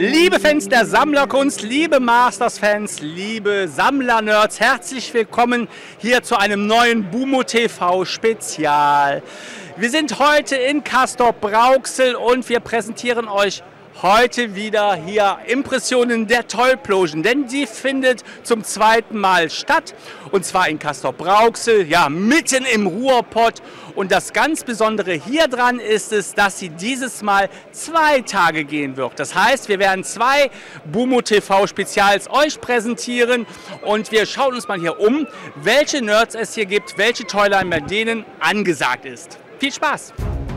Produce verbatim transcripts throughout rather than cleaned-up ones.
Liebe Fans der Sammlerkunst, liebe Masters-Fans, liebe Sammler-Nerds, herzlich willkommen hier zu einem neuen Bumo T V-Spezial. Wir sind heute in Castrop-Rauxel und wir präsentieren euch heute wieder hier Impressionen der Tollplosion, denn die findet zum zweiten Mal statt und zwar in Castrop-Rauxel, ja mitten im Ruhrpott. Und das ganz Besondere hier dran ist es, dass sie dieses Mal zwei Tage gehen wird. Das heißt, wir werden zwei Bumo T V-Spezials euch präsentieren und wir schauen uns mal hier um, welche Nerds es hier gibt, welche Toyline bei denen angesagt ist. Viel Spaß!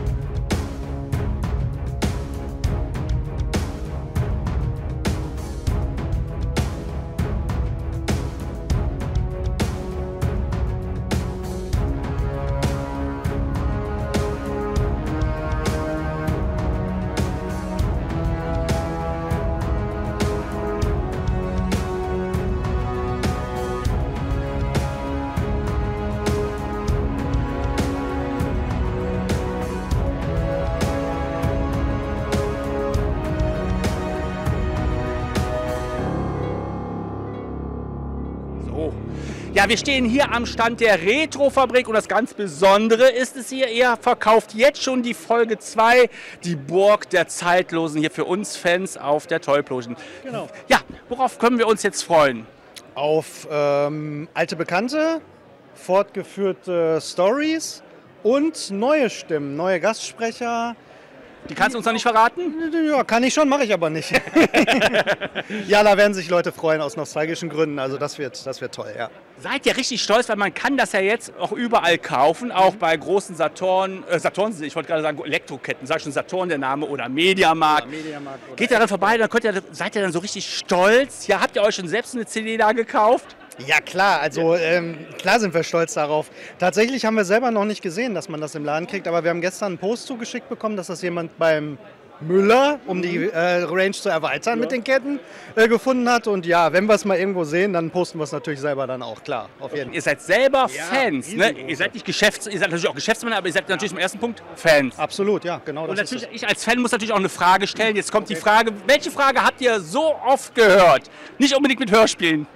Ja, wir stehen hier am Stand der Retro-Fabrik und das ganz Besondere ist es hier, ihr verkauft jetzt schon die Folge zwei, die Burg der Zeitlosen, hier für uns Fans auf der Tollplosion. Genau. Ja, worauf können wir uns jetzt freuen? Auf ähm, alte Bekannte, fortgeführte Stories und neue Stimmen, neue Gastsprecher. Die kannst du uns noch nicht verraten? Ja, kann ich schon, mache ich aber nicht. Ja, da werden sich Leute freuen aus nostalgischen Gründen. Also das wird, das wird toll, ja. Seid ihr richtig stolz, weil man kann das ja jetzt auch überall kaufen, auch mhm. bei großen Saturn, äh, Saturn, ich wollte gerade sagen Elektroketten, sag schon Saturn der Name oder Mediamarkt. Ja, Mediamarkt oder Geht ihr daran vorbei, dann könnt ihr, seid ihr dann so richtig stolz? Ja, habt ihr euch schon selbst eine C D da gekauft? Ja klar, also ähm, klar sind wir stolz darauf. Tatsächlich haben wir selber noch nicht gesehen, dass man das im Laden kriegt, aber wir haben gestern einen Post zugeschickt bekommen, dass das jemand beim Müller, um die äh, Range zu erweitern ja. mit den Ketten, äh, gefunden hat. Und ja, wenn wir es mal irgendwo sehen, dann posten wir es natürlich selber dann auch, klar. Auf jeden Fall. Ihr seid selber ja, Fans, ne? Ihr seid nicht Geschäfts-, ihr seid natürlich auch Geschäftsmänner, aber ihr seid natürlich im ersten Punkt Fans. Absolut, ja, genau. Und das natürlich, ist ich als Fan muss natürlich auch eine Frage stellen. Jetzt kommt okay. die Frage, welche Frage habt ihr so oft gehört? Nicht unbedingt mit Hörspielen.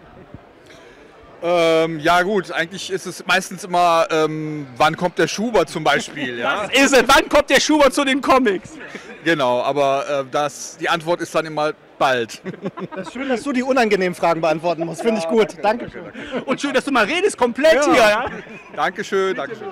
Ähm, ja gut, eigentlich ist es meistens immer, ähm, wann kommt der Schubert zum Beispiel. Ja? Das ist es, wann kommt der Schubert zu den Comics? Genau, aber äh, das, die Antwort ist dann immer bald. Das ist schön, dass du die unangenehmen Fragen beantworten musst, finde ich gut. Danke. Danke. Und schön, dass du mal redest, komplett ja. hier. Ja? Dankeschön, Dankeschön.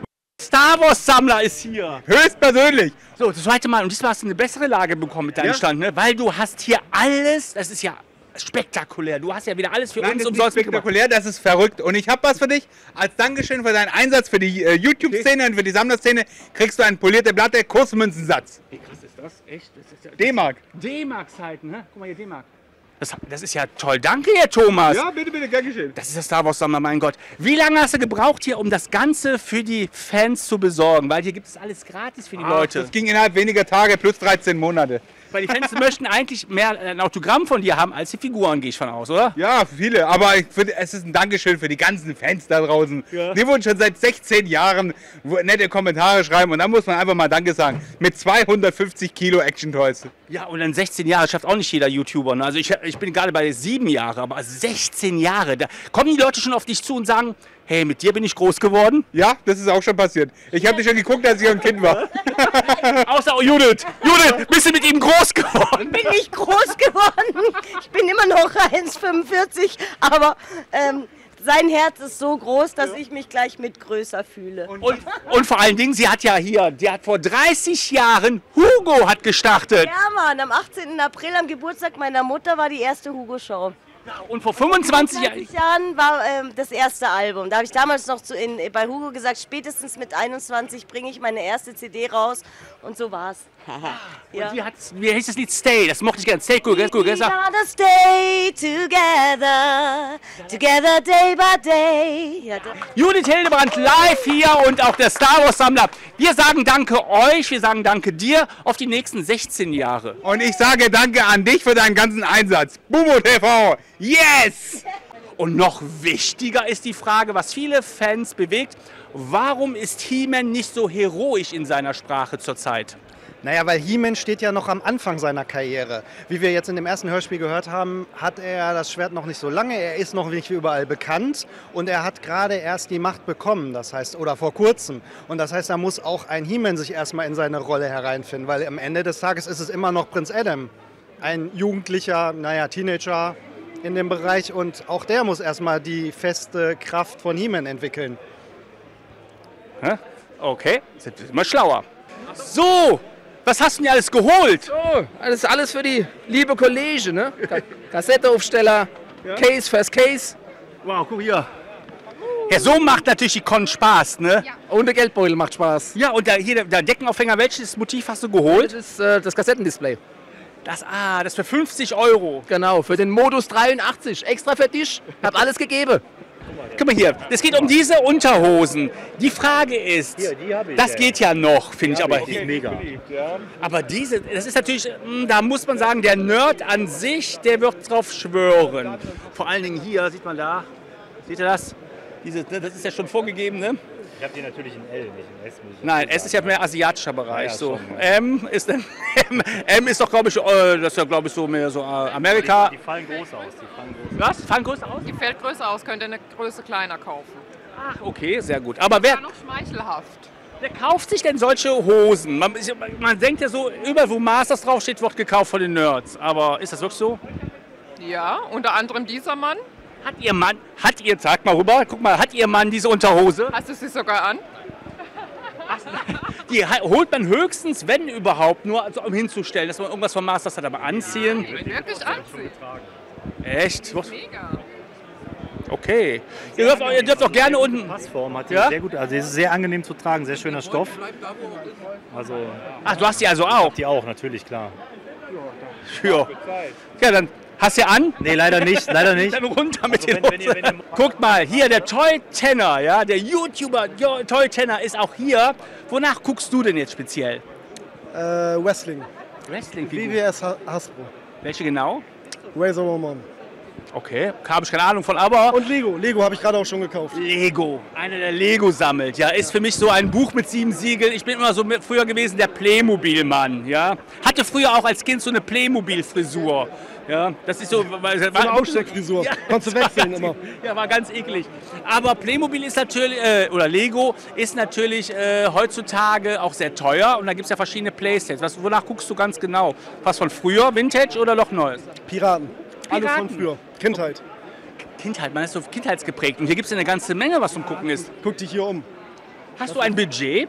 Star Wars Sammler ist hier. Höchstpersönlich. So, das zweite Mal. Und diesmal hast du eine bessere Lage bekommen mit deinem ja. Stand, ne? Weil du hast hier alles, das ist ja spektakulär. Du hast ja wieder alles für Nein, uns das umsonst mitgemacht. Spektakulär, das ist verrückt. Und ich habe was für dich. Als Dankeschön für deinen Einsatz für die äh, YouTube-Szene und für die Sammlerszene kriegst du einen polierte Blatte Kursmünzensatz. Wie krass ist das? Echt? Das ist ja D-Mark. D-Mark-Zeiten, ne? Guck mal hier, D-Mark. Das, das ist ja toll. Danke, Herr Thomas. Ja, bitte, bitte, gern geschehen. Das ist der Star Wars Sammler, mein Gott. Wie lange hast du gebraucht hier, um das Ganze für die Fans zu besorgen? Weil hier gibt es alles gratis für die Ach, Leute. Das ging innerhalb weniger Tage plus dreizehn Monate. Weil die Fans möchten eigentlich mehr ein Autogramm von dir haben als die Figuren, gehe ich von aus, oder? Ja, viele. Aber ich finde, es ist ein Dankeschön für die ganzen Fans da draußen. Ja. Die wurden schon seit sechzehn Jahren nette Kommentare schreiben. Und dann muss man einfach mal Danke sagen. Mit zweihundertfünfzig Kilo Action Toys. Ja, und dann sechzehn Jahre schafft auch nicht jeder YouTuber. Ne? Also ich, ich bin gerade bei sieben Jahren, aber sechzehn Jahre. Da kommen die Leute schon auf dich zu und sagen, hey, mit dir bin ich groß geworden? Ja, das ist auch schon passiert. Ich habe dich schon geguckt, als ich ein Kind war. Außer Judith. Judith, bist du mit ihm groß geworden? Ich bin nicht groß geworden. Ich bin immer noch eins Komma fünfundvierzig, aber ähm, sein Herz ist so groß, dass ich mich gleich mit größer fühle. Und, und, und vor allen Dingen, sie hat ja hier, die hat vor dreißig Jahren, Hugo hat gestartet. Ja, Mann, am achtzehnten April, am Geburtstag meiner Mutter, war die erste Hugo-Show. Und vor fünfundzwanzig Jahren war ähm, das erste Album. Da habe ich damals noch zu, in, bei Hugo gesagt, spätestens mit einundzwanzig bringe ich meine erste C D raus. Und so war's. Ja. Und wie, wie heißt das Lied? Stay, das mochte ich gerne. Stay, cool, cool, We gotta stay together, together day by day. Ja, Judith Hildebrandt live hier und auch der Star Wars Sammler. Wir sagen danke euch, wir sagen danke dir auf die nächsten sechzehn Jahre. Und ich sage danke an dich für deinen ganzen Einsatz. Bumo T V, yes! Und noch wichtiger ist die Frage, was viele Fans bewegt. Warum ist He-Man nicht so heroisch in seiner Sprache zurzeit? Naja, weil He-Man steht ja noch am Anfang seiner Karriere. Wie wir jetzt in dem ersten Hörspiel gehört haben, hat er das Schwert noch nicht so lange. Er ist noch nicht überall bekannt und er hat gerade erst die Macht bekommen, das heißt, oder vor kurzem. Und das heißt, da muss auch ein He-Man sich erstmal in seine Rolle hereinfinden, weil am Ende des Tages ist es immer noch Prinz Adam. Ein jugendlicher, naja, Teenager in dem Bereich und auch der muss erstmal die feste Kraft von He-Man entwickeln. Hä? Okay, sind wir mal schlauer. So! Was hast du denn alles geholt? So, alles, alles für die liebe Kollege, ne? Ka Kassetteaufsteller, ja. Case, First Case. Wow, guck hier. Ja, so macht natürlich die Con Spaß, ne? Ja. Und der Geldbeutel macht Spaß. Ja, und der, hier, der Deckenaufhänger, welches Motiv hast du geholt? Das ist äh, das Kassettendisplay. Das, ah, das für fünfzig Euro. Genau, für den Modus dreiundachtzig. Extra für dich. Hab alles gegeben. Guck mal hier, es geht um diese Unterhosen. Die Frage ist, Hier, die hab ich, das ja. geht ja noch, finde ich, aber, Die ist mega. aber diese, das ist natürlich, mh, da muss man sagen, der Nerd an sich, der wird drauf schwören. Vor allen Dingen hier, sieht man da, seht ihr das? Diese, das ist ja schon vorgegeben, ne? Ich habe die natürlich in L, nicht in S. Nein, S ist ja mehr asiatischer Bereich. Ja, ja, so. schon, ja. M ist dann, M, M ist doch, glaube ich, äh, das ist ja, glaube ich, so mehr so äh, Amerika. Die, die fallen groß aus. Die fallen groß Was? Fallen größer aus? Die fällt größer aus, könnt ihr eine Größe kleiner kaufen. Ach, okay, sehr gut. Aber wer, Ja, noch schmeichelhaft. wer kauft sich denn solche Hosen? Man, man denkt ja so, überall wo Masters draufsteht, wird gekauft von den Nerds. Aber ist das wirklich so? Ja, unter anderem dieser Mann. Hat ihr Mann, hat ihr, sag mal rüber, guck mal, hat ihr Mann diese Unterhose? Hast du sie sogar an? Die holt man höchstens, wenn überhaupt, nur also, um hinzustellen, dass man irgendwas von Masters hat, aber anziehen. Wirklich anziehen. Echt? Mega. Okay. Ihr dürft, auch- ihr dürft auch gerne unten. Passform hat die Ja? sehr gut. Also, die ist sehr angenehm zu tragen, sehr schöner Stoff. Also, Ach, du hast die also auch. die auch, natürlich, klar. Ja. Ja, dann hast du ja an. Nee, leider nicht, leider nicht. Dann runter mit Also, den wenn- wenn ihr- Hosen. wenn ihr- Guckt mal, hier der Toy Tenor, ja, der YouTuber Jo- Toy Tenor ist auch hier. Wonach guckst du denn jetzt speziell? Äh, Wrestling. Wrestling. W W S Ha- Hasbro. Welche genau? Razor Ramon. Okay, habe ich keine Ahnung von, aber Und Lego. Lego habe ich gerade auch schon gekauft. Lego. Einer, der Lego sammelt, ja, ist für mich so ein Buch mit sieben Siegeln. Ich bin immer so mit, früher gewesen der Playmobil-Mann, ja. Hatte früher auch als Kind so eine Playmobil-Frisur. Ja, das ist so, weil, So eine Aussteckfrisur. Kannst du wechseln immer. Ja, war ganz eklig. Aber Playmobil ist natürlich, äh, oder Lego ist natürlich äh, heutzutage auch sehr teuer und da gibt es ja verschiedene Playsets. Was, wonach guckst du ganz genau? Was von früher, Vintage oder noch Neues? Piraten. Alles von Piraten. früher. Kindheit. Kindheit, man ist so kindheitsgeprägt und hier gibt es eine ganze Menge, was zum Gucken ist. Guck dich hier um. Hast du ein Budget?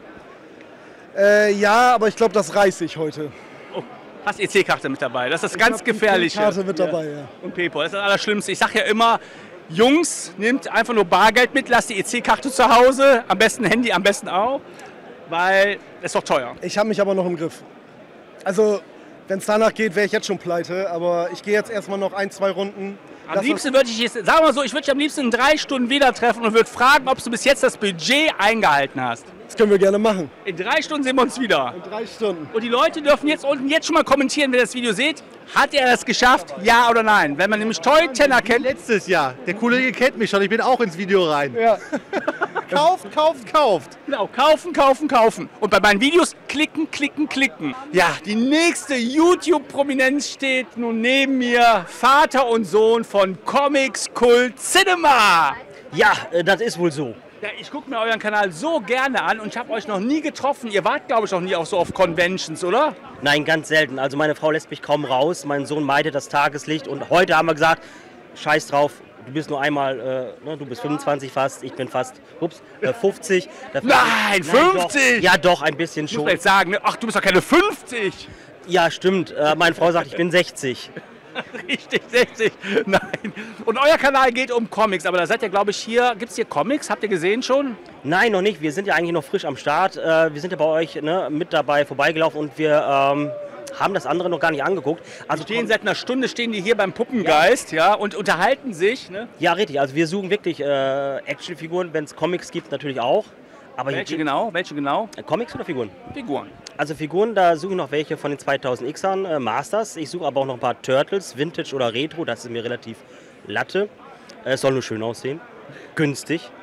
Äh, ja, aber ich glaube, das reiße ich heute. Oh, hast E C-Karte mit dabei, das ist das ganz gefährliche. Karte mit dabei, ja. Und PayPal, das ist das Allerschlimmste. Ich sage ja immer, Jungs, nehmt einfach nur Bargeld mit, lasst die E C-Karte zu Hause, am besten Handy, am besten auch, weil es ist doch teuer. Ich habe mich aber noch im Griff. Also, wenn es danach geht, wäre ich jetzt schon pleite. Aber ich gehe jetzt erstmal noch ein, zwei Runden. Am Lass liebsten würde ich, jetzt- sagen wir mal so, ich würde dich am liebsten in drei Stunden wieder treffen und würde fragen, ob du bis jetzt das Budget eingehalten hast. Das, das können wir gerne machen. In drei Stunden sehen wir uns wieder. In drei Stunden. Und die Leute dürfen jetzt unten jetzt schon mal kommentieren, wenn ihr das Video seht. Hat er das geschafft? Ja oder nein? Wenn man nämlich Toy Tenor kennt. Letztes Jahr. Der Kollege kennt mich schon, ich bin auch ins Video rein. Ja. Kauft, kauft, kauft. Genau, kaufen, kaufen, kaufen. Und bei meinen Videos klicken, klicken, klicken. Ja, die nächste YouTube-Prominenz steht nun neben mir. Vater und Sohn von Comics Kult Cinema. Ja, äh, das ist wohl so. Ja, ich gucke mir euren Kanal so gerne an und ich habe euch noch nie getroffen. Ihr wart, glaube ich, noch nie auch so auf Conventions, oder? Nein, ganz selten. Also meine Frau lässt mich kaum raus. Mein Sohn meidet das Tageslicht. Und heute haben wir gesagt, scheiß drauf, du bist nur einmal, äh, ne, du bist fünfundzwanzig fast, ich bin fast, ups, äh, fünfzig. Dafür- Nein, fünfzig? Doch, ja doch, ein bisschen Ich muss schon. mir jetzt sagen, ne? Ach, du bist doch keine fünfzig. Ja, stimmt. Äh, meine Frau sagt, ich bin sechzig. Richtig, sechzig. Nein. Und euer Kanal geht um Comics, aber da seid ihr, glaube ich, hier. Gibt es hier Comics? Habt ihr gesehen schon? Nein, noch nicht. Wir sind ja eigentlich noch frisch am Start. Äh, wir sind ja bei euch ne, mit dabei vorbeigelaufen und wir ähm, haben das andere noch gar nicht angeguckt. Also Die stehen seit einer Stunde stehen die hier beim Puppengeist, ja, und unterhalten sich. Ne? ja, richtig. Also wir suchen wirklich äh, Actionfiguren, wenn es Comics gibt, natürlich auch. Aber Welche hier, genau? Welche genau? äh, Comics oder Figuren? Figuren. Also Figuren, da suche ich noch welche von den zweitausend Xern äh, Masters. Ich suche aber auch noch ein paar Turtles, Vintage oder Retro. Das ist mir relativ Latte. Äh, Es soll nur schön aussehen. Günstig.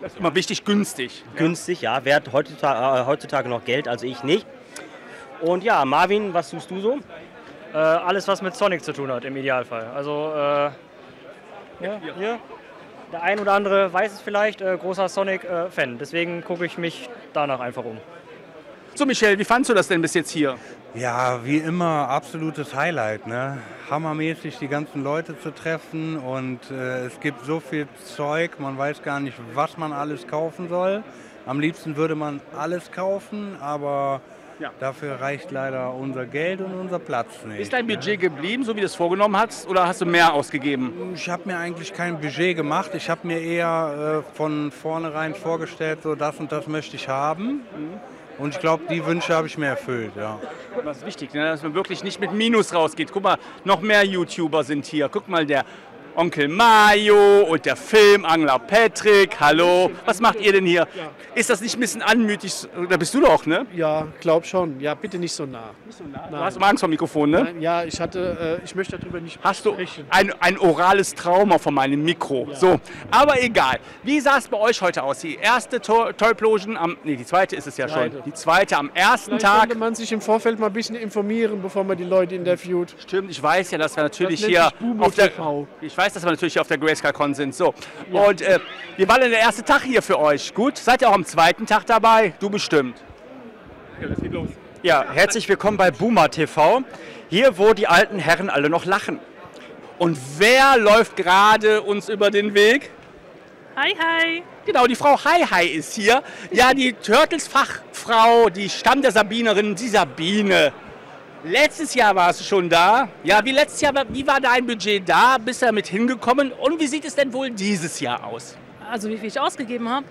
Das ist immer wichtig, günstig. Günstig, ja. Wer hat heutzutage, äh, heutzutage noch Geld? Also ich nicht. Und ja, Marvin, was tust du so? Äh, alles, was mit Sonic zu tun hat, im Idealfall. Also, äh, ja, hier. Der ein oder andere weiß es vielleicht, äh, großer Sonic-Fan. Deswegen gucke ich mich danach einfach um. So, Michel, wie fandst du das denn bis jetzt hier? Ja, wie immer, absolutes Highlight. Ne? Hammermäßig, die ganzen Leute zu treffen. Und äh, es gibt so viel Zeug, man weiß gar nicht, was man alles kaufen soll. Am liebsten würde man alles kaufen, aber ja. dafür reicht leider unser Geld und unser Platz nicht. Ist dein Budget geblieben, so wie du es vorgenommen hast, oder hast du mehr ausgegeben? Ich habe mir eigentlich kein Budget gemacht. Ich habe mir eher äh, von vornherein vorgestellt, so das und das möchte ich haben. Mhm. Und ich glaube, die Wünsche habe ich mir erfüllt, ja. Das ist wichtig, ne? Dass man wirklich nicht mit Minus rausgeht. Guck mal, noch mehr YouTuber sind hier. Guck mal, der Onkel Mario und der Filmangler Patrick. Hallo, was macht ihr denn hier? Ja. Ist das nicht ein bisschen anmütig? Da bist du doch, ne? Ja, glaub schon. Ja, bitte nicht so nah. Nicht so nah. Du hast immer Angst vor dem Mikrofon, ne? Nein, ja, ich hatte, äh, ich möchte darüber nicht Hast du sprechen. ein, ein orales Trauma von meinem Mikro? Ja. So, aber egal. Wie sah es bei euch heute aus? Die erste To- Tollplosion am, nee, die zweite ist es ja Zweite. schon. Die zweite am ersten Vielleicht Tag. sollte man sich im Vorfeld mal ein bisschen informieren, bevor man die Leute interviewt. Stimmt, ich weiß ja, dass wir natürlich Das nennt hier sich Bumo auf der, T V. ich weiß, dass wir natürlich hier auf der Grayscale-Con sind. So, und äh, wie war denn der erste Tag hier für euch? Gut, seid ihr auch am zweiten Tag dabei? Du bestimmt. Ja, das geht los. Ja, herzlich willkommen bei Boomer T V. Hier, wo die alten Herren alle noch lachen. Und wer läuft gerade uns über den Weg? Hi, hi. Genau, die Frau Hi Hi ist hier. Ja, die Turtles-Fachfrau, die Stamm der Sabinerin, die Sabine. Letztes Jahr warst du schon da. Ja, wie letztes Jahr, wie war dein Budget da? Bist du damit hingekommen? Und wie sieht es denn wohl dieses Jahr aus? Also wie viel ich ausgegeben habe,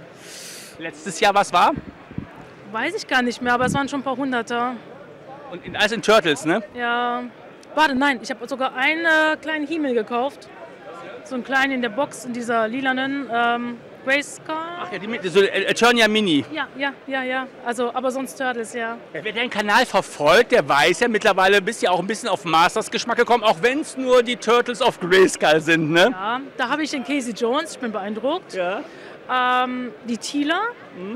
Letztes Jahr, was war? weiß ich gar nicht mehr, aber es waren schon ein paar Hunderter. Und in, alles in Turtles, ne? Ja. Warte, nein, ich habe sogar einen äh, kleinen Himmel gekauft. So einen kleinen in der Box, in dieser lilanen ähm, Grayscale. Ach ja, die, so Eternia Mini. Ja, ja, ja, ja. Also, aber sonst Turtles, ja. Wer den Kanal verfolgt, der weiß ja mittlerweile, bist ja auch ein bisschen auf Masters Geschmack gekommen, auch wenn es nur die Turtles of Grayskull sind, ne? Ja, da habe ich den Casey Jones, ich bin beeindruckt. Ja. Ähm, die Teela. Mhm.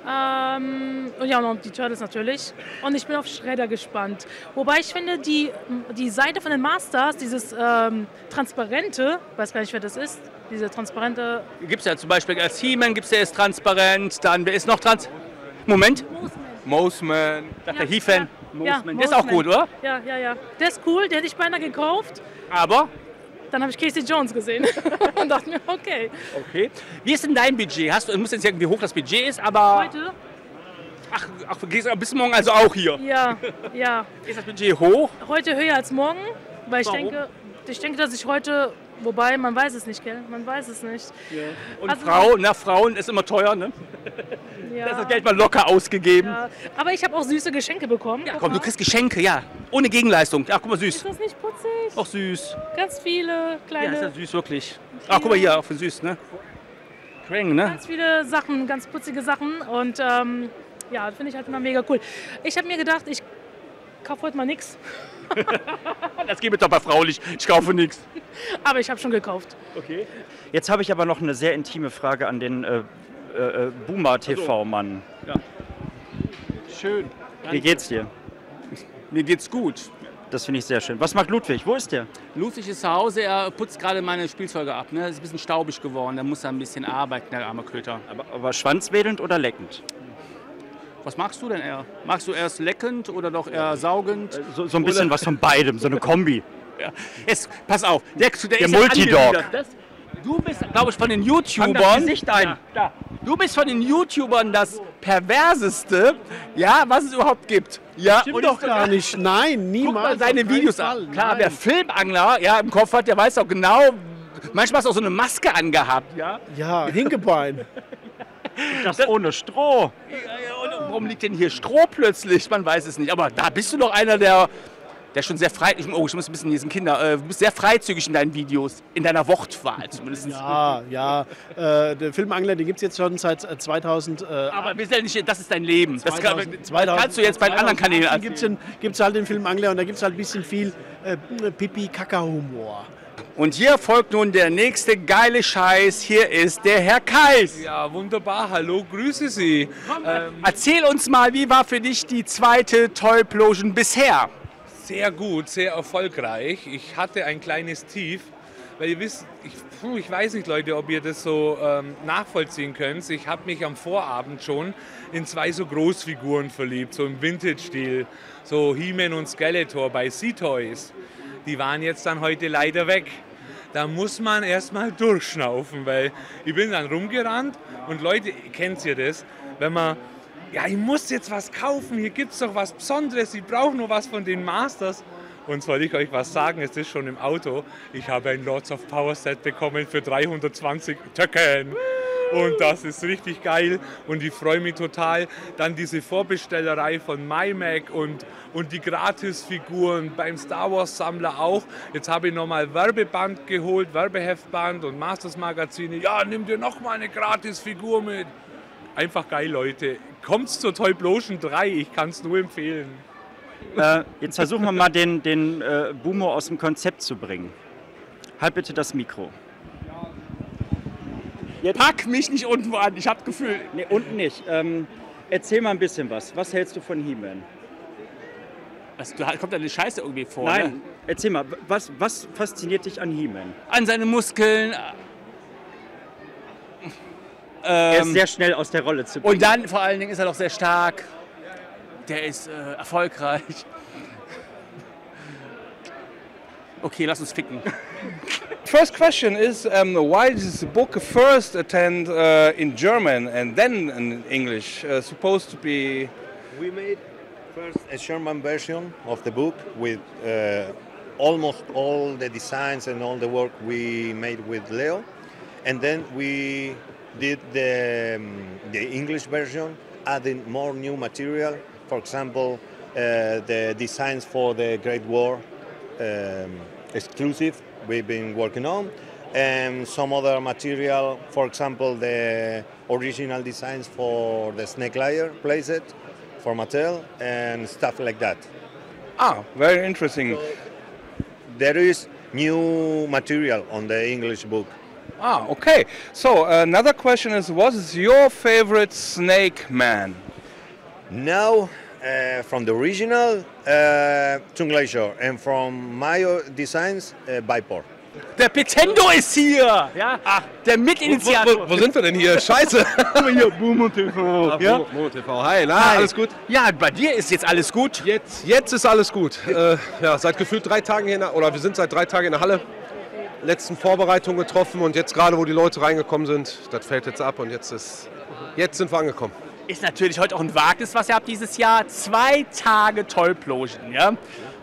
Ähm, und ja, und die Turtles natürlich. Und ich bin auf Shredder gespannt. Wobei ich finde, die, die Seite von den Masters, dieses ähm, transparente, weiß gar nicht, wer das ist, diese transparente... Gibt es ja zum Beispiel als He-Man, gibt es ja jetzt transparent, dann wer ist noch trans... Moment. Moseman. Ja, Der He-Fan. ja, Moseman. Der ist auch gut, oder? Ja, ja, ja. Der ist cool, den hätte ich beinahe gekauft. Aber? Dann habe ich Casey Jones gesehen und dachte mir, okay. Okay. Wie ist denn dein Budget? Hast du, du musst jetzt sagen, wie hoch das Budget ist, aber... Heute? Ach, ach gehst du bis morgen also auch hier? Ja, ja. Ist das Budget hoch? Heute höher als morgen, weil ich Warum? denke, ich denke, dass ich heute, wobei, man weiß es nicht, gell? Man weiß es nicht. Ja. Und Also- Frau, na, Frauen ist immer teuer, ne? Ja. Da ist das Geld mal locker ausgegeben. Ja. Aber ich habe auch süße Geschenke bekommen. Ja, komm, du kriegst Geschenke, ja. Ohne Gegenleistung. Ach, guck mal, süß. Ist das nicht putzig? Auch süß. Ganz viele Ja, kleine, ist ja süß, wirklich. Ach, guck mal hier, auch für süß, ne? Krang, ne? ganz viele Sachen, ganz putzige Sachen. Und ähm, ja, finde ich halt immer mega cool. Ich habe mir gedacht, ich kaufe heute mal nichts. Das geht mir doch bei fraulich. Ich kaufe nichts. Aber ich habe schon gekauft. Okay. Jetzt habe ich aber noch eine sehr intime Frage an den äh, äh, Boomer T V-Mann. Ja. Schön. Wie geht's dir? Mir geht's gut. Das finde ich sehr schön. Was macht Ludwig? Wo ist der? Ludwig ist zu Hause, er putzt gerade meine Spielzeuge ab. Ne? Ist ein bisschen staubig geworden, da muss er ein bisschen arbeiten, der arme Köter. Aber, aber schwanzwedelnd oder leckend? Was magst du denn eher? Magst du erst leckend oder doch eher saugend? So, so ein bisschen Oder- was von beidem, so eine Kombi. Ja. Jetzt, pass auf, der, der, Der ist ja Multidog. angewidert. Das, du bist, glaube ich, von den Fang das YouTubern. Gesicht ein. Ja, da. Du bist von den YouTubern das perverseste, ja, was es überhaupt gibt. Ja, Stimmt und doch ich- gar nicht. Nein, niemals. Guck mal seine auf keinen Videos Fall. an. Klar, Nein. wer Filmangler ja, im Kopf hat, der weiß auch genau, manchmal hast du auch so eine Maske angehabt. Ja? Ja, Hinkebein. Das ohne Stroh. Ja, ja, und warum liegt denn hier Stroh plötzlich? Man weiß es nicht. Aber da bist du doch einer, der, der schon sehr frei... Oh, ich muss ein bisschen diesen Kinder... Äh, du bist sehr freizügig in deinen Videos. In deiner Wortwahl zumindest. Ja, ja. Äh, der Filmangler, den gibt es jetzt schon seit äh, zweitausend. Äh, Aber wir sind ja nicht, das ist dein Leben. Das kann, zweitausend, das kannst du jetzt bei den anderen Kanälen Da gibt es halt den Filmangler und da gibt es halt ein bisschen viel äh, Pipi-Kaka-Humor. Und hier folgt nun der nächste geile Scheiß. Hier ist der Herr Kais. Ja, wunderbar. Hallo, grüße Sie. Ähm, Erzähl uns mal, wie war für dich die zweite Toyplosion bisher? Sehr gut, sehr erfolgreich. Ich hatte ein kleines Tief, weil ihr wisst, ich, ich weiß nicht, Leute, ob ihr das so ähm, nachvollziehen könnt. Ich habe mich am Vorabend schon in zwei so Großfiguren verliebt, so im Vintage-Stil, so He-Man und Skeletor bei Sea-Toys. Die waren jetzt dann heute leider weg. Da muss man erstmal durchschnaufen, weil ich bin dann rumgerannt und Leute, kennt ihr das, wenn man, ja, ich muss jetzt was kaufen, hier gibt es doch was Besonderes, ich brauche nur was von den Masters. Und soll ich euch was sagen, es ist schon im Auto, ich habe ein Lords of Power Set bekommen für dreihundertzwanzig Töcken. Und das ist richtig geil und ich freue mich total. Dann diese Vorbestellerei von MyMac und, und die Gratisfiguren beim Star Wars Sammler auch. Jetzt habe ich nochmal Werbeband geholt, Werbeheftband und Masters Magazine. Ja, nimm dir nochmal eine Gratisfigur mit. Einfach geil, Leute. Kommt's zur Toyplosion drei, ich kann es nur empfehlen. Äh, jetzt versuchen wir mal den, den äh, Boomo aus dem Konzept zu bringen. Halt bitte das Mikro. Jetzt. Pack mich nicht unten an, ich habe Gefühl. Nee, unten nicht. Ähm, erzähl mal ein bisschen was. Was hältst du von He-Man? Da kommt eine Scheiße irgendwie vor. Nein, ne? Erzähl mal, was, was fasziniert dich an He-Man? An seine Muskeln. Er ist Ähm, sehr schnell aus der Rolle zu bringen. Und dann vor allen Dingen ist er doch sehr stark. Der ist äh, erfolgreich. Okay, lass uns ficken. First question is um, why is the book first attend uh, in German and then in English? Uh, supposed to be. We made first a German version of the book with uh, almost all the designs and all the work we made with Leo, and then we did the um, the English version, adding more new material. For example, uh, the designs for the Great War um, exclusive we've been working on, and some other material, for example, the original designs for the Snake Layer playset for Mattel and stuff like that. Ah, very interesting. So there is new material on the English book. Ah, okay. So another question is, what is your favorite Snake Man? Now, uh, from the original, uh, Toon Glacier, and from my uh, designs, uh, Vipor. Der Petendo ist hier! Ja? Ach, der Mitinitiator. Wo, wo, wo sind wir denn hier? Scheiße! Hier, Boomo T V. Ja? Boomo T V. Hi, na, Hi. alles gut? Ja, bei dir ist jetzt alles gut. Jetzt, jetzt ist alles gut. Äh, ja, seit gefühlt drei Tagen hier, in der, oder wir sind seit drei Tagen in der Halle. Letzten Vorbereitungen getroffen und jetzt gerade, wo die Leute reingekommen sind, das fällt jetzt ab und jetzt, ist, jetzt sind wir angekommen. Ist natürlich heute auch ein Wagnis, was ihr habt dieses Jahr. Zwei Tage Toyplosion, ja?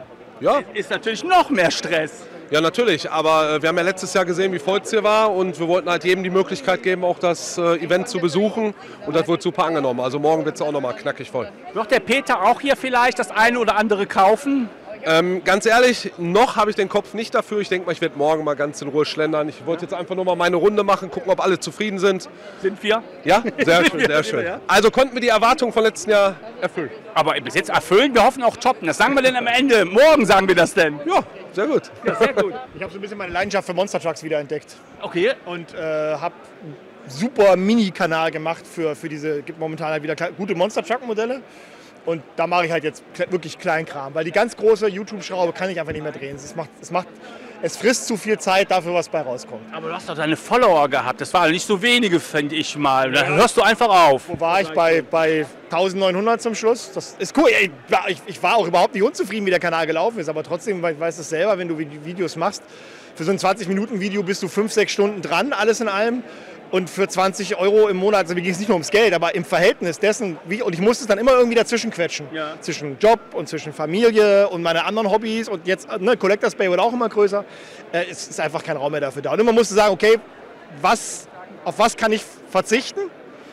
Ja. Ist natürlich noch mehr Stress. Ja, natürlich, aber äh, wir haben ja letztes Jahr gesehen, wie voll es hier war und wir wollten halt jedem die Möglichkeit geben, auch das äh, Event zu besuchen und das wurde super angenommen. Also morgen wird es auch nochmal knackig voll. Wird der Peter auch hier vielleicht das eine oder andere kaufen? Ähm, ganz ehrlich, noch habe ich den Kopf nicht dafür. Ich denke mal, ich werde morgen mal ganz in Ruhe schlendern. Ich wollte jetzt einfach nur mal meine Runde machen, gucken, ob alle zufrieden sind. Sind wir? Ja, sehr schön, sehr schön. Also konnten wir die Erwartungen von letzten Jahr erfüllen. Aber bis jetzt erfüllen, wir hoffen auch toppen. Das sagen wir denn am Ende. Morgen sagen wir das denn. Ja, sehr gut. Ja, sehr gut. Ich habe so ein bisschen meine Leidenschaft für Monster Trucks wiederentdeckt. Okay. Und äh, habe einen super Mini-Kanal gemacht für, für diese, gibt momentan halt wieder gute Monster Truck-Modelle. Und da mache ich halt jetzt wirklich Kleinkram, weil die ganz große YouTube-Schraube kann ich einfach nicht mehr drehen. Es, macht, es, macht, es frisst zu viel Zeit dafür, was bei rauskommt. Aber du hast doch deine Follower gehabt. Das waren nicht so wenige, finde ich mal. Da hörst du einfach auf. Wo war ich? Bei, bei neunzehnhundert zum Schluss. Das ist cool. Ich war, ich, ich war auch überhaupt nicht unzufrieden, wie der Kanal gelaufen ist. Aber trotzdem, ich weiß es selber, wenn du Videos machst. Für so ein zwanzig Minuten Video bist du fünf, sechs Stunden dran, alles in allem. Und für zwanzig Euro im Monat, also mir ging es nicht nur ums Geld, aber im Verhältnis dessen, wie, und ich musste es dann immer irgendwie dazwischen quetschen. Ja. Zwischen Job und zwischen Familie und meine anderen Hobbys und jetzt, ne, Collectors Bay wird auch immer größer. Äh, es ist einfach kein Raum mehr dafür da. Und man musste sagen, okay, was, auf was kann ich verzichten?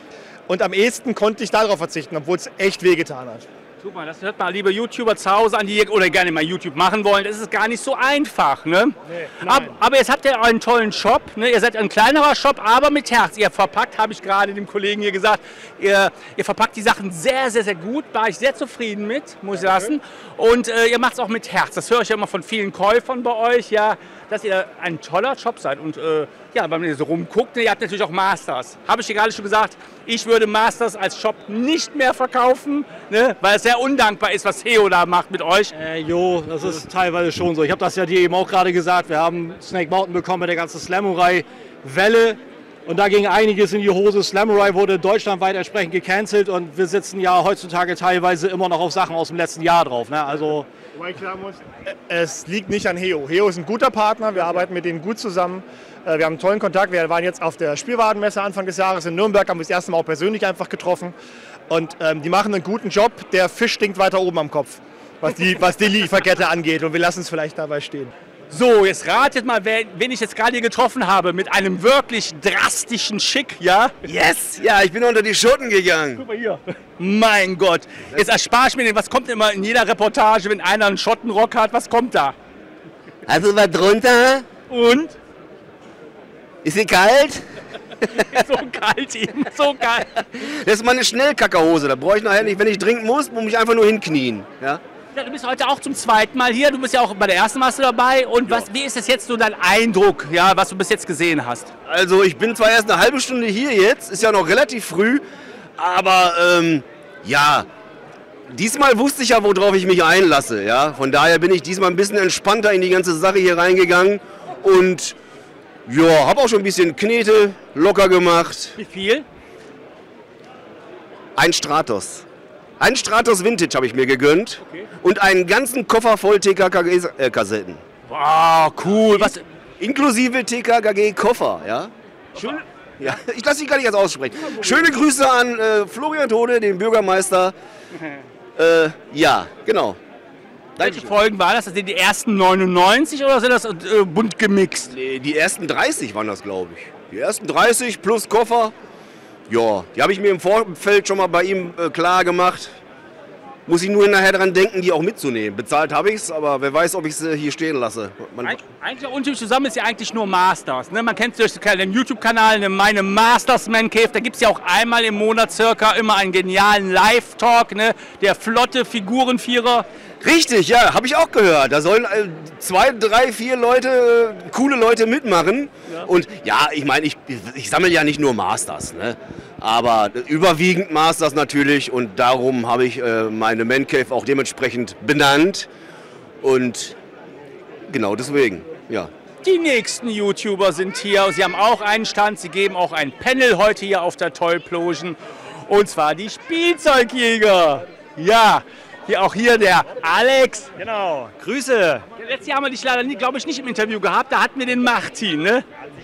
Und am ehesten konnte ich darauf verzichten, obwohl es echt wehgetan hat. Super, das hört mal, liebe YouTuber zu Hause an, die oder gerne mal YouTube machen wollen. Das ist gar nicht so einfach, ne? Nee, Ab, aber jetzt habt ihr einen tollen Shop, ne? Ihr seid ein kleinerer Shop, aber mit Herz. Ihr verpackt, habe ich gerade dem Kollegen hier gesagt, ihr, ihr verpackt die Sachen sehr, sehr, sehr gut. War ich sehr zufrieden mit, muss ich lassen. Und äh, ihr macht es auch mit Herz. Das höre ich ja immer von vielen Käufern bei euch, ja. dass ihr ein toller Shop seid. Und äh, ja, wenn man so rumguckt, ihr habt natürlich auch Masters. Habe ich dir gerade schon gesagt, ich würde Masters als Shop nicht mehr verkaufen, ne, weil es sehr undankbar ist, was Heo da macht mit euch. Äh, jo, das ist teilweise schon so. Ich habe das ja dir eben auch gerade gesagt. Wir haben Snake Mountain bekommen mit der ganzen Slamurai-Welle. Und da ging einiges in die Hose. Slamurai wurde deutschlandweit entsprechend gecancelt und wir sitzen ja heutzutage teilweise immer noch auf Sachen aus dem letzten Jahr drauf. Ne? Also Wobei ich sagen muss, es liegt nicht an Heo. Heo ist ein guter Partner, wir arbeiten mit denen gut zusammen. Wir haben einen tollen Kontakt. Wir waren jetzt auf der Spielwarenmesse Anfang des Jahres in Nürnberg, haben wir das erste Mal auch persönlich einfach getroffen. Und ähm, die machen einen guten Job. Der Fisch stinkt weiter oben am Kopf, was die, was die Lieferkette angeht. Und wir lassen es vielleicht dabei stehen. So, jetzt ratet mal, wer, wen ich jetzt gerade hier getroffen habe, mit einem wirklich drastischen Schick, ja? Yes, ja, ich bin unter die Schotten gegangen. Guck mal hier. Mein Gott, jetzt erspare ich mir den, was kommt immer in jeder Reportage, wenn einer einen Schottenrock hat, was kommt da? Also was drunter? Und? Ist sie kalt? So kalt eben, so kalt. Das ist meine Schnellkackerhose, da brauche ich nachher nicht, wenn ich trinken muss, muss ich einfach nur hinknien. Ja? Ja, du bist heute auch zum zweiten Mal hier, du bist ja auch bei der ersten Masse dabei. Und was, wie ist das jetzt so dein Eindruck, ja, was du bis jetzt gesehen hast? Also ich bin zwar erst eine halbe Stunde hier jetzt, ist ja noch relativ früh, aber ähm, ja, diesmal wusste ich ja, worauf ich mich einlasse. Ja? Von daher bin ich diesmal ein bisschen entspannter in die ganze Sache hier reingegangen und ja, habe auch schon ein bisschen Knete locker gemacht. Wie viel? Ein Stratos. Ein Stratos Vintage habe ich mir gegönnt. Okay. Und einen ganzen Koffer voll T K K G-Kassetten. Wow, cool. Was? Inklusive T K K G-Koffer, ja? Schön. Ja, ich lasse dich gar nicht erst aussprechen. Schöne Grüße an äh, Florian Tode, den Bürgermeister. äh, ja, genau. Welche Folgen waren das? Sind die ersten neunundneunzig oder sind das äh, bunt gemixt? Nee, die ersten dreißig waren das, glaube ich. Die ersten dreißig plus Koffer. Ja, die habe ich mir im Vorfeld schon mal bei ihm äh, klar gemacht. Muss ich nur nachher daran denken, die auch mitzunehmen. Bezahlt habe ich es, aber wer weiß, ob ich sie hier stehen lasse. Man Eig eigentlich der Unterschied zusammen ist ja eigentlich nur Masters. Ne? Man kennt es durch den YouTube-Kanal, ne, meine Masters Man Cave. Da gibt es ja auch einmal im Monat circa immer einen genialen Live-Talk, ne? Der flotte Figurenvierer. Richtig, ja, habe ich auch gehört. Da sollen äh, zwei, drei, vier Leute, äh, coole Leute mitmachen. Ja. Und ja, ich meine, ich, ich sammle ja nicht nur Masters, ne? Aber überwiegend Masters natürlich. Und darum habe ich äh, meine Man Cave auch dementsprechend benannt. Und genau deswegen, ja. Die nächsten YouTuber sind hier. Sie haben auch einen Stand. Sie geben auch ein Panel heute hier auf der Tollplosion. Und zwar die Spielzeugjäger. Ja. Hier auch hier der Alex. Genau, Grüße. Letztes Jahr haben wir dich leider, glaube ich, nicht im Interview gehabt. Da hatten wir den Martin, ne?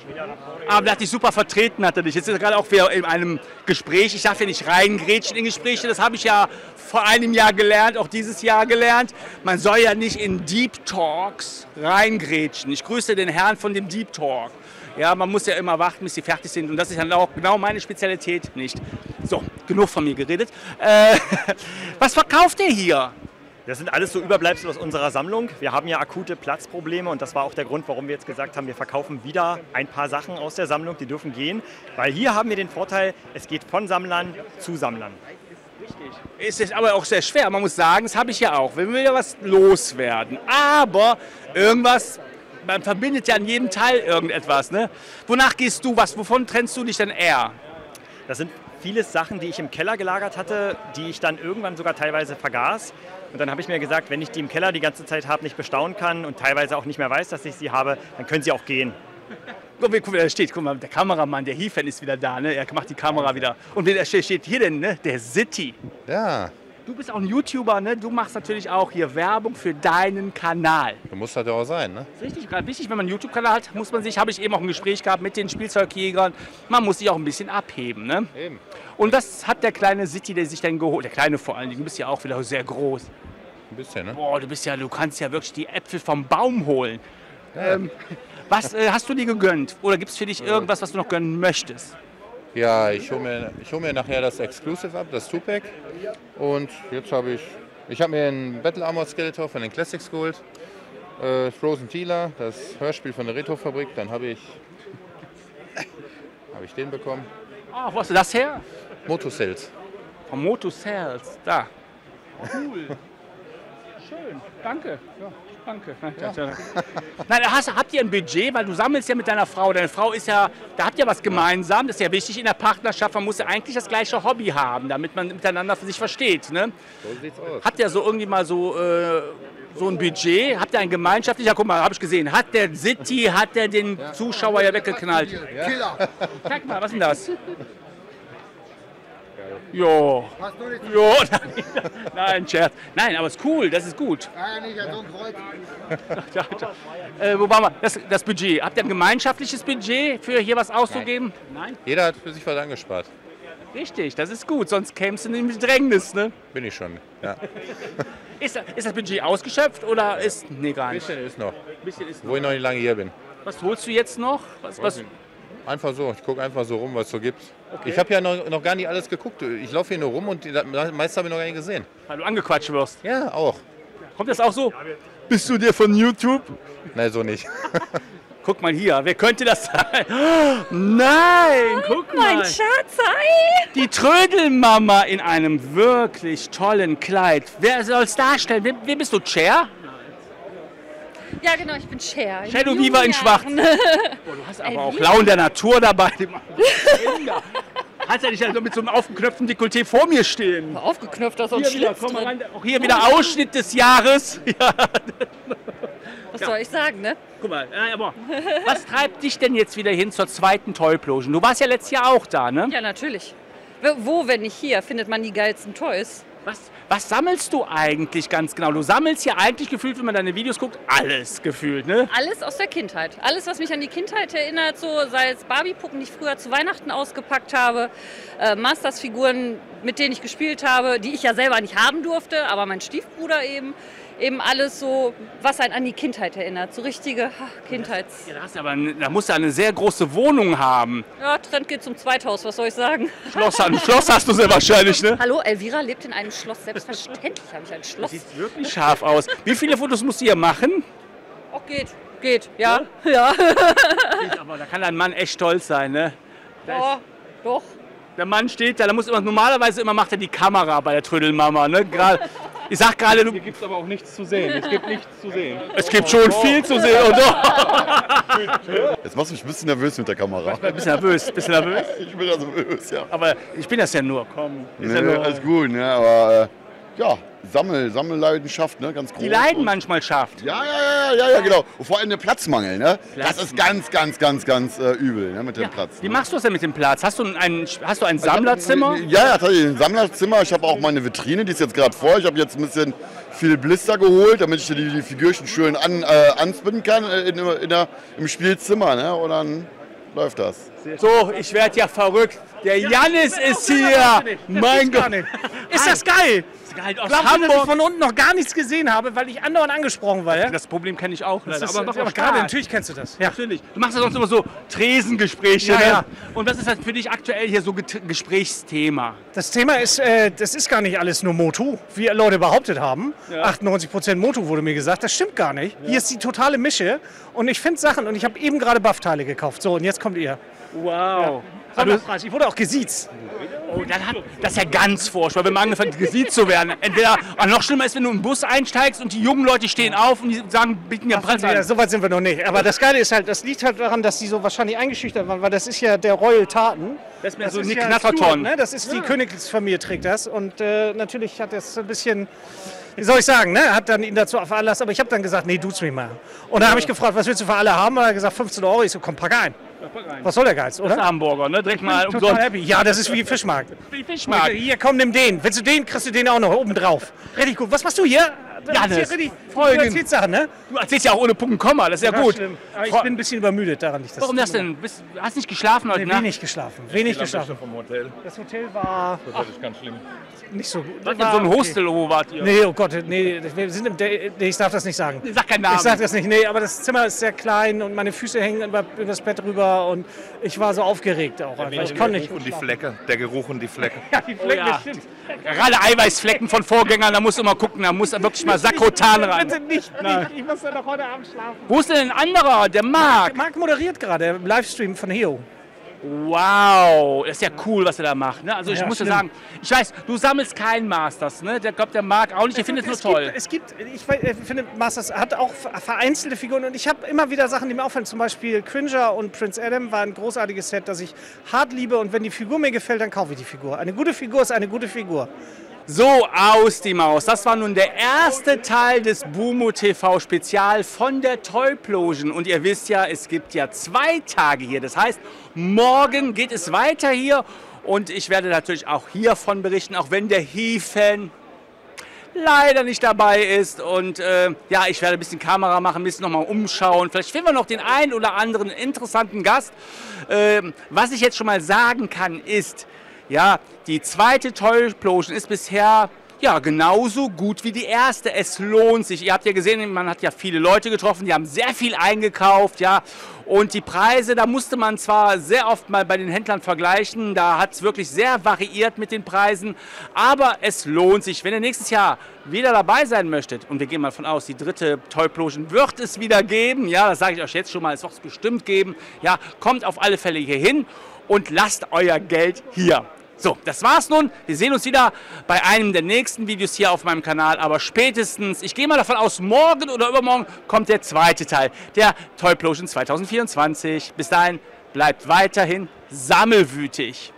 Aber der hat dich super vertreten, hat er dich. Jetzt ist er gerade auch wieder in einem Gespräch. Ich darf ja nicht reingrätschen in Gespräche. Das habe ich ja vor einem Jahr gelernt, auch dieses Jahr gelernt. Man soll ja nicht in Deep Talks reingrätschen. Ich grüße den Herrn von dem Deep Talk. Ja, man muss ja immer warten, bis sie fertig sind. Und das ist dann auch genau meine Spezialität nicht. So, genug von mir geredet. Äh, was verkauft ihr hier? Das sind alles so Überbleibsel aus unserer Sammlung. Wir haben ja akute Platzprobleme und das war auch der Grund, warum wir jetzt gesagt haben, wir verkaufen wieder ein paar Sachen aus der Sammlung, die dürfen gehen. Weil hier haben wir den Vorteil, es geht von Sammlern zu Sammlern. Richtig. Es ist aber auch sehr schwer. Man muss sagen, das habe ich ja auch. Wir will ja was loswerden. Aber irgendwas, man verbindet ja an jedem Teil irgendetwas. Ne? Wonach gehst du? Was? Wovon trennst du dich denn eher? Das sind viele Sachen, die ich im Keller gelagert hatte, die ich dann irgendwann sogar teilweise vergaß. Und dann habe ich mir gesagt, wenn ich die im Keller die ganze Zeit habe, nicht bestaunen kann und teilweise auch nicht mehr weiß, dass ich sie habe, dann können sie auch gehen. Guck mal, guck, da steht, guck mal, der Kameramann, der Hefen ist wieder da, ne? Er macht die Kamera wieder. Und wer steht hier denn, ne? Der City. Ja. Du bist auch ein YouTuber, ne? Du machst natürlich auch hier Werbung für deinen Kanal. Du musst das ja auch sein, ne? Das ist richtig, gerade wichtig, wenn man einen YouTube-Kanal hat, muss man sich, habe ich eben auch ein Gespräch gehabt mit den Spielzeugjägern, man muss sich auch ein bisschen abheben, ne? Eben. Und das hat der kleine City, der sich dann geholt, der kleine vor allem, du bist ja auch wieder sehr groß. Ein bisschen, ne? Boah, du bist ja, du kannst ja wirklich die Äpfel vom Baum holen. Ja. Ähm, was äh, hast du dir gegönnt? Oder gibt es für dich irgendwas, was du noch gönnen möchtest? Ja, ich hole mir, ich hol mir nachher das Exclusive ab, das Two-Pack. Und jetzt habe ich, ich habe mir einen Battle Armor Skeletor von den Classics geholt. Äh, Frozen Tila, das Hörspiel von der Retro-Fabrik. Dann habe ich, habe ich den bekommen. Ah, wo hast du das her? Motocells. Von Motocells, da. Cool. schön. Danke. Ja, danke. Ja. Nein, hast, habt ihr ein Budget, weil du sammelst ja mit deiner Frau. Deine Frau ist ja, da habt ihr was gemeinsam. Das ist ja wichtig in der Partnerschaft. Man muss ja eigentlich das gleiche Hobby haben, damit man miteinander für sich versteht. Ne? So sieht's aus. Habt ihr so irgendwie mal so, äh, so ein Budget? Habt ihr ein gemeinschaftlicher? Guck mal, habe ich gesehen. Hat der City, hat der den Zuschauer ja weggeknallt? Ja. Killer. Zeig mal, was ist denn das? Jo. Jo, nein, Scherz. Nein, aber es ist cool, das ist gut. äh, wo waren wir? Das, das Budget. Habt ihr ein gemeinschaftliches Budget für hier was auszugeben? Nein. Jeder hat für sich was angespart. Richtig, das ist gut, sonst kämst du in die Bedrängnis, ne? Bin ich schon, ja. ist, ist das Budget ausgeschöpft oder ist... Nee, gar nicht. Ein bisschen ist noch. Bisschen ist noch. Wo ich noch nicht lange hier bin. Was holst du jetzt noch? Was, was? Einfach so, ich gucke einfach so rum, was es so gibt. Okay. Ich habe ja noch, noch gar nicht alles geguckt. Ich laufe hier nur rum und die meiste habe ich noch gar nicht gesehen. Weil du angequatscht wirst? Ja, auch. Kommt das auch so? Bist du der von YouTube? Nein, so nicht. Guck mal hier, wer könnte das sein? Nein, guck mal. Mein Schatz, hi. Die Trödelmama in einem wirklich tollen Kleid. Wer soll es darstellen? Wer, wer bist du, Cher? Ja, genau, ich bin Cher. Shadow Viva in Schwarz. Boah, du hast aber Ey, auch Lauen der Natur dabei. Kannst ja nicht also mit so einem aufgeknöpften Dekolleté vor mir stehen. Aufgeknöpft, das ist hier wieder, komm mal rein. Auch hier wieder Ausschnitt des Jahres. Ja. Was soll ich sagen, ne? Guck mal, aber was treibt dich denn jetzt wieder hin zur zweiten Toyplosion? Du warst ja letztes Jahr auch da, ne? Ja, natürlich. Wo, wenn nicht hier, findet man die geilsten Toys? Was, was sammelst du eigentlich ganz genau? Du sammelst ja eigentlich gefühlt, wenn man deine Videos guckt, alles gefühlt, ne? Alles aus der Kindheit. Alles, was mich an die Kindheit erinnert, so sei es Barbie-Puppen, die ich früher zu Weihnachten ausgepackt habe, äh, Masters-Figuren, mit denen ich gespielt habe, die ich ja selber nicht haben durfte, aber mein Stiefbruder eben. Eben alles so, was einen an die Kindheit erinnert. So richtige ach, Kindheits... Ja, da, hast du aber, da musst du eine sehr große Wohnung haben. Ja, Trend geht zum Zweithaus, was soll ich sagen? Schloss, ein Schloss hast du sehr wahrscheinlich, ne? Hallo, Elvira lebt in einem Schloss. Selbstverständlich habe ich ein Schloss. Das sieht wirklich scharf aus. Wie viele Fotos musst du hier machen? Oh, geht. Geht, ja. Ja. ja. Aber da kann dein Mann echt stolz sein, ne? Da ja, doch. Der Mann steht da, da muss immer, normalerweise immer macht er die Kamera bei der Trödelmama, ne? Gerade, ich sag gerade, du... Hier gibt es aber auch nichts zu sehen. Es gibt nichts zu sehen. Es gibt schon viel zu sehen. Und Jetzt machst du mich ein bisschen nervös mit der Kamera. Ein bisschen nervös, bisschen nervös? Ich bin ja nervös, ja. Aber ich bin das ja nur, komm. Nee, ja nur. Alles gut, ne? Aber äh, ja, Sammel, Sammelleidenschaft, ne? Ganz groß. Die Leiden manchmal schafft. Ja, ja, ja, ja, ja, genau. Und vor allem der Platzmangel, ne? Das ist ganz, ganz, ganz, ganz äh, übel, ne? Mit dem ja. Platz. Wie ne? machst du es denn mit dem Platz? Hast du ein, hast du ein Sammlerzimmer? Ja, ja, tatsächlich ein Sammlerzimmer. Ich habe auch meine Vitrine, die ist jetzt gerade vor. Ich habe jetzt ein bisschen viel Blister geholt, damit ich die, die Figürchen schön an, äh, anspinnen kann in, in, in der, im Spielzimmer, ne? Und dann läuft das. So, ich werde ja verrückt. Der Jannis ist hier. Mein Gott. Ist das geil? Halt aus Glaubt ihr, Hamburg. dass ich von unten noch gar nichts gesehen habe, weil ich andauernd angesprochen war? Ja? Das Problem kenne ich auch. Das leider. ist, aber, aber gerade natürlich kennst du das. Ja. Natürlich. Du machst ja sonst immer so Tresengespräche. Ja, ne? ja. Und was ist das für dich aktuell hier so Gesprächsthema? Das Thema ist, äh, das ist gar nicht alles nur Motu, wie Leute behauptet haben. Ja. achtundneunzig Prozent Motu wurde mir gesagt. Das stimmt gar nicht. Ja. Hier ist die totale Mische. Und ich finde Sachen. Und ich habe eben gerade Buffteile gekauft. So, und jetzt kommt ihr. Wow. Ja. Sonderpreis. Ich wurde auch gesiezt. Oh, dann hat, das ist ja ganz furchtbar, wenn man angefangen hat, gesiezt zu werden. Entweder, aber noch schlimmer ist, wenn du im Bus einsteigst und die jungen Leute stehen auf und die sagen, bieten ja Preis an. Ja, so weit sind wir noch nicht. Aber das Geile ist halt, das liegt halt daran, dass die so wahrscheinlich eingeschüchtert waren, weil das ist ja der Royal Tartan. Das ist mir Das so ist Nick ja Knatterton. Stuart, ne? Das ist die Königsfamilie trägt das. Und äh, natürlich hat das ein bisschen, wie soll ich sagen, ne? Hat dann ihn dazu veranlasst. Aber ich habe dann gesagt, nee, du's mich mal. Und dann habe ich gefragt, was willst du für alle haben? Und er hat gesagt, fünfzehn Euro. Ich so, komm, pack ein. Was soll der Geiz, oder? Das ist Hamburger, ne? Direkt mal Total umsonst. happy. Ja, das ist wie Fischmarkt. Wie Fischmarkt. Hier, komm, nimm den. Willst du den, kriegst du den auch noch oben drauf. Richtig gut. Was machst du hier? Jannis, Richtig, Folgen. Du erzählst Sachen, ne? Du erzählst ja auch ohne Punkt und Komma, das ist ja Total gut. schlimm. Aber ich bin ein bisschen übermüdet daran. Nicht, Warum das denn? Bist, hast nicht geschlafen heute Nee, Nacht? wenig geschlafen. Wenig geschlafen. Vom Hotel. Das Hotel war Das Hotel ist ganz schlimm. nicht so gut. Was War denn, so ein okay. Hostel, wo wart ihr? Nee, oh Gott, nee, wir sind im Day, nee, ich darf das nicht sagen. Sag keinen Namen. Ich sag das nicht, nee, aber das Zimmer ist sehr klein und meine Füße hängen über, über das Bett rüber und ich war so aufgeregt auch einfach. Ich konnte nicht. Und die Flecke, der Geruch und die Flecke. Ja, die Flecken, Oh ja. das stimmt. Gerade Eiweißflecken von Vorgängern, da musst du mal gucken, da muss da wirklich mal Sakrotan rein. Bitte nicht, nicht. Ich muss dann noch heute Abend schlafen. Wo ist denn ein anderer, der Marc? Marc moderiert gerade im Livestream von Heo. Wow, das ist ja cool, was er da macht. Ne? Also ich Ja, muss ja schlimm. sagen, ich weiß, du sammelst keinen Masters, ne? Der glaubt, der mag auch nicht, der findet es nur toll. Gibt, es gibt, ich wei- äh, finde, Masters hat auch vereinzelte Figuren und ich habe immer wieder Sachen, die mir auffallen. Zum Beispiel Cringer und Prince Adam war ein großartiges Set, das ich hart liebe und wenn die Figur mir gefällt, dann kaufe ich die Figur. Eine gute Figur ist eine gute Figur. So, aus die Maus. Das war nun der erste Teil des Bumo T V Spezial von der Toyplosion. Und ihr wisst ja, es gibt ja zwei Tage hier. Das heißt, morgen geht es weiter hier. Und ich werde natürlich auch hiervon berichten, auch wenn der He-Fan leider nicht dabei ist. Und äh, ja, ich werde ein bisschen Kamera machen, ein bisschen nochmal umschauen. Vielleicht finden wir noch den einen oder anderen interessanten Gast. Ähm, was ich jetzt schon mal sagen kann, ist, ja, die zweite Toyplosion ist bisher ja, genauso gut wie die erste. Es lohnt sich. Ihr habt ja gesehen, man hat ja viele Leute getroffen, die haben sehr viel eingekauft, ja. Und die Preise, da musste man zwar sehr oft mal bei den Händlern vergleichen, da hat es wirklich sehr variiert mit den Preisen, aber es lohnt sich. Wenn ihr nächstes Jahr wieder dabei sein möchtet, und wir gehen mal von aus, die dritte Toyplosion wird es wieder geben, ja, das sage ich euch jetzt schon mal, es wird es bestimmt geben, ja, kommt auf alle Fälle hier hin und lasst euer Geld hier. So, das war's nun. Wir sehen uns wieder bei einem der nächsten Videos hier auf meinem Kanal. Aber spätestens, ich gehe mal davon aus, morgen oder übermorgen kommt der zweite Teil der Toyplosion zwanzig vierundzwanzig. Bis dahin, bleibt weiterhin sammelwütig.